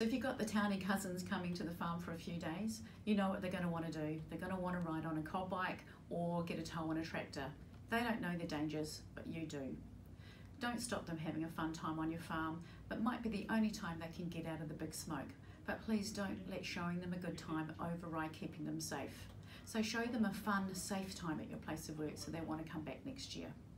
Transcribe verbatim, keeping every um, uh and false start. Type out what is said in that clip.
If you've got the townie cousins coming to the farm for a few days, you know what they're going to want to do. They're going to want to ride on a cob bike or get a tow on a tractor. They don't know the dangers, but you do. Don't stop them having a fun time on your farm, but might be the only time they can get out of the big smoke. But please don't let showing them a good time override keeping them safe. So show them a fun, safe time at your place of work so they want to come back next year.